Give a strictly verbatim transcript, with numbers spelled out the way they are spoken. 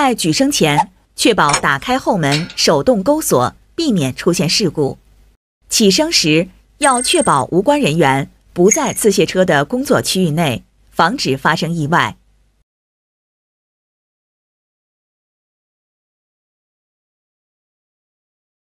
在举升前，确保打开后门手动勾锁，避免出现事故。起升时，要确保无关人员不在自卸车的工作区域内，防止发生意外。